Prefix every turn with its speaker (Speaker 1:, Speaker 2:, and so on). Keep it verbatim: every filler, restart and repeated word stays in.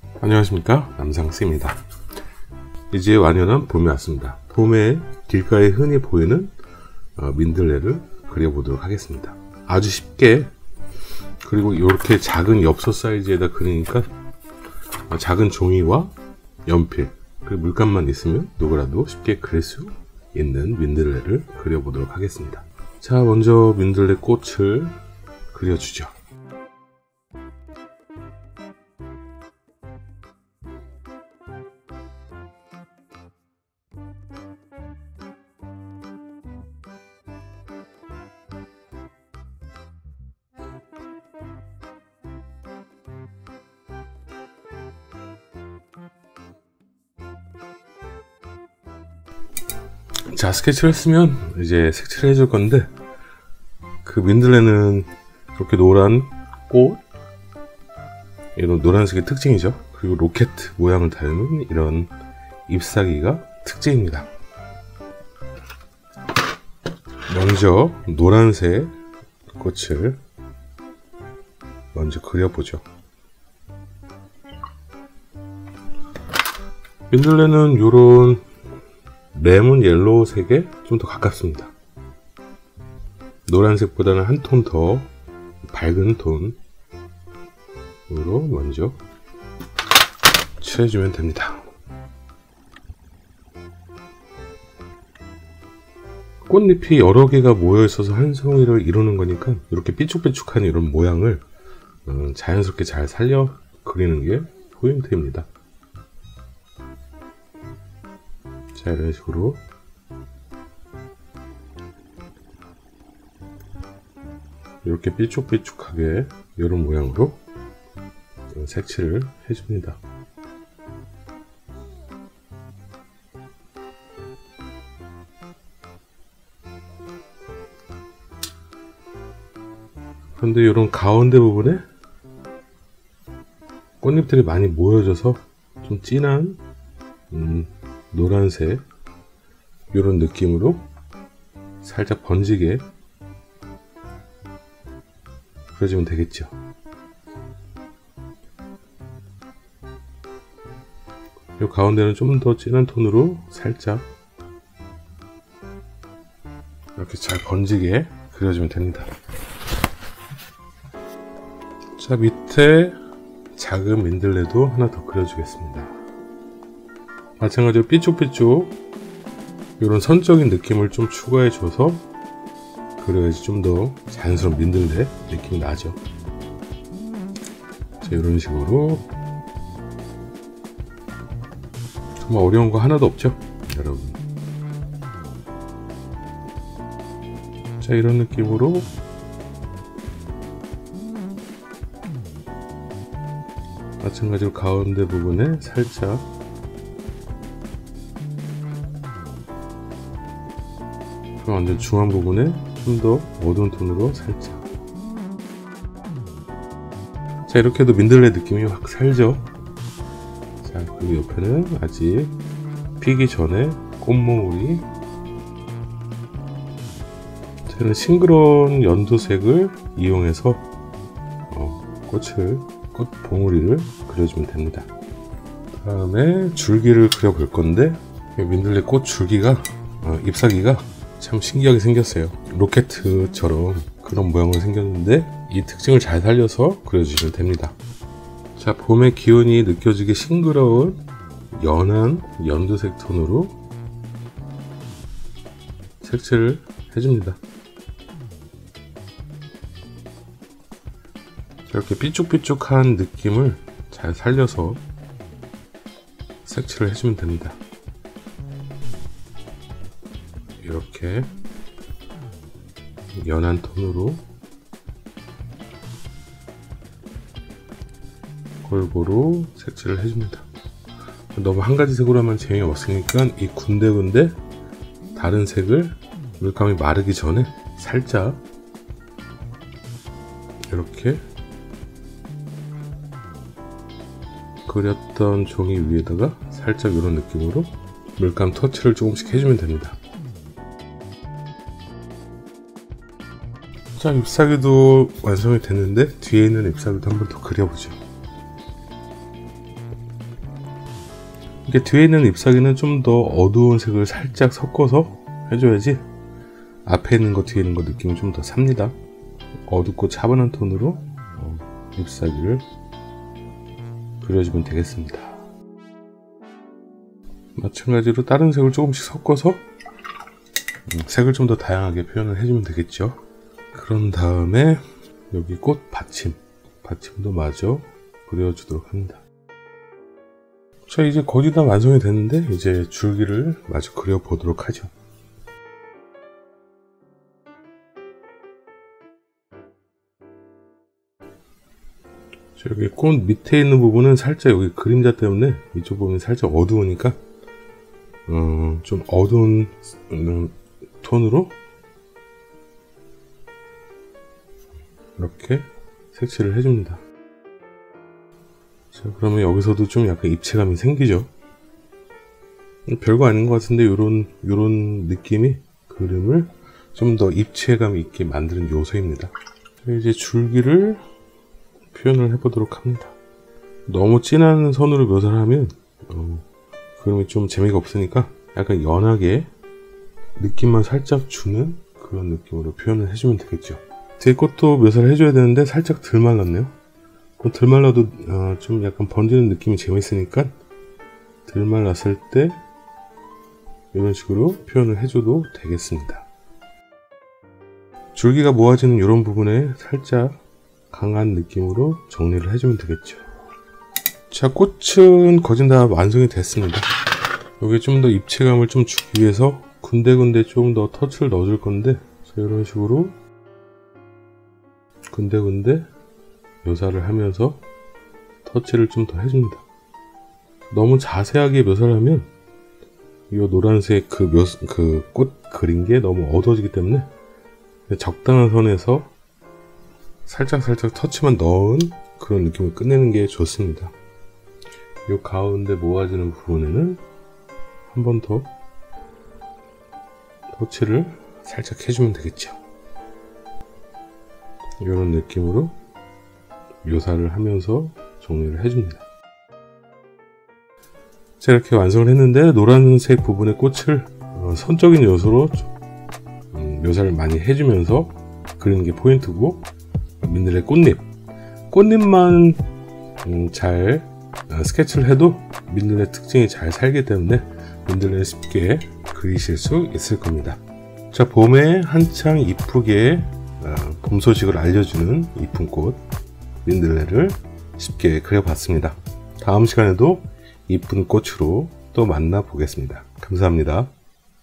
Speaker 1: 안녕하십니까, 남상씨입니다. 이제 완연한 봄이 왔습니다. 봄에 길가에 흔히 보이는 어, 민들레를 그려보도록 하겠습니다. 아주 쉽게, 그리고 이렇게 작은 엽서 사이즈에다 그리니까 어, 작은 종이와 연필 그리고 물감만 있으면 누구라도 쉽게 그릴 수 있는 민들레를 그려보도록 하겠습니다. 자, 먼저 민들레 꽃을 그려주죠. 자, 스케치를 했으면 이제 색칠을 해줄 건데, 그 민들레는 이렇게 노란 꽃, 이런 노란색이 특징이죠. 그리고 로켓 모양을 닮은 이런 잎사귀가 특징입니다. 먼저 노란색 꽃을 먼저 그려보죠. 민들레는 요런 레몬 옐로우색에 좀 더 가깝습니다. 노란색보다는 한 톤 더 밝은 톤으로 먼저 칠해주면 됩니다. 꽃잎이 여러 개가 모여 있어서 한 송이를 이루는 거니까 이렇게 삐쭉삐쭉한 이런 모양을 자연스럽게 잘 살려 그리는 게 포인트입니다. 자, 이런 식으로 이렇게 삐쭉삐쭉하게 이런 모양으로 색칠을 해줍니다. 그런데 이런 가운데 부분에 꽃잎들이 많이 모여져서 좀 진한 음, 노란색 이런 느낌으로 살짝 번지게 그려주면 되겠죠. 이 가운데는 좀 더 진한 톤으로 살짝 이렇게 잘 번지게 그려주면 됩니다. 자, 밑에 작은 민들레도 하나 더 그려주겠습니다. 마찬가지로 삐쭉삐쭉 이런 선적인 느낌을 좀 추가해 줘서 그래야지 좀 더 자연스러운 민들레 느낌이 나죠. 자, 이런 식으로 정말 어려운 거 하나도 없죠, 여러분. 자, 이런 느낌으로 마찬가지로 가운데 부분에 살짝 완전 중앙 부분에 좀 더 어두운 톤으로 살짝. 자, 이렇게 해도 민들레 느낌이 확 살죠. 자, 그리고 옆에는 아직 피기 전에 꽃몽울이. 저는 싱그러운 연두색을 이용해서 어, 꽃을 꽃 봉우리를 그려주면 됩니다. 다음에 줄기를 그려볼 건데, 민들레 꽃 줄기가 어, 잎사귀가 참 신기하게 생겼어요. 로켓처럼 그런 모양으로 생겼는데 이 특징을 잘 살려서 그려주시면 됩니다. 자, 봄의 기운이 느껴지게 싱그러운 연한 연두색 톤으로 색칠을 해줍니다. 이렇게 삐쭉삐쭉한 느낌을 잘 살려서 색칠을 해주면 됩니다. 이렇게 연한 톤으로 골고루 색칠을 해줍니다. 너무 한 가지 색으로 하면 재미없으니까 이 군데군데 다른 색을 물감이 마르기 전에 살짝 이렇게 그렸던 종이 위에다가 살짝 이런 느낌으로 물감 터치를 조금씩 해주면 됩니다. 자, 잎사귀도 완성이 됐는데 뒤에 있는 잎사귀도 한번 더 그려보죠. 이게 뒤에 있는 잎사귀는 좀 더 어두운 색을 살짝 섞어서 해줘야지 앞에 있는 거 뒤에 있는 거 느낌이 좀 더 삽니다. 어둡고 차분한 톤으로 어, 잎사귀를 그려주면 되겠습니다. 마찬가지로 다른 색을 조금씩 섞어서 음, 색을 좀 더 다양하게 표현을 해주면 되겠죠. 그런 다음에 여기 꽃 받침 받침도 마저 그려주도록 합니다. 자, 이제 거의 다 완성이 됐는데 이제 줄기를 마저 그려보도록 하죠. 자, 여기 꽃 밑에 있는 부분은 살짝 여기 그림자 때문에 이쪽 부분이 살짝 어두우니까 어, 좀 어두운 음, 톤으로 이렇게 색칠을 해줍니다. 자, 그러면 여기서도 좀 약간 입체감이 생기죠. 별거 아닌 것 같은데 요런 요런 느낌이 그림을 좀 더 입체감 있게 만드는 요소입니다. 자, 이제 줄기를 표현을 해보도록 합니다. 너무 진한 선으로 묘사를 하면 어, 그림이 좀 재미가 없으니까 약간 연하게 느낌만 살짝 주는 그런 느낌으로 표현을 해주면 되겠죠. 뒤에 꽃도 묘사를 해줘야 되는데 살짝 덜 말랐네요. 덜 말라도 어, 좀 약간 번지는 느낌이 재밌으니까 덜 말랐을 때 이런 식으로 표현을 해줘도 되겠습니다. 줄기가 모아지는 이런 부분에 살짝 강한 느낌으로 정리를 해주면 되겠죠. 자, 꽃은 거진 다 완성이 됐습니다. 여기 좀 더 입체감을 좀 주기 위해서 군데군데 좀 더 터치를 넣어줄 건데, 자, 이런 식으로 군데군데 묘사를 하면서 터치를 좀 더 해줍니다. 너무 자세하게 묘사를 하면 이 노란색 그 묘, 그 꽃 그린 게 너무 어두워지기 때문에 적당한 선에서 살짝 살짝 터치만 넣은 그런 느낌을 끝내는 게 좋습니다. 이 가운데 모아지는 부분에는 한 번 더 터치를 살짝 해주면 되겠죠. 이런 느낌으로 묘사를 하면서 정리를 해줍니다. 자, 이렇게 완성을 했는데 노란색 부분의 꽃을 어, 선적인 요소로 음, 묘사를 많이 해주면서 그리는 게 포인트고, 민들레 꽃잎 꽃잎만 음, 잘 어, 스케치를 해도 민들레 특징이 잘 살기 때문에 민들레를 쉽게 그리실 수 있을 겁니다. 자, 봄에 한창 이쁘게 어, 봄 소식을 알려주는 이쁜 꽃 민들레를 쉽게 그려봤습니다. 다음 시간에도 이쁜 꽃으로 또 만나 보겠습니다. 감사합니다.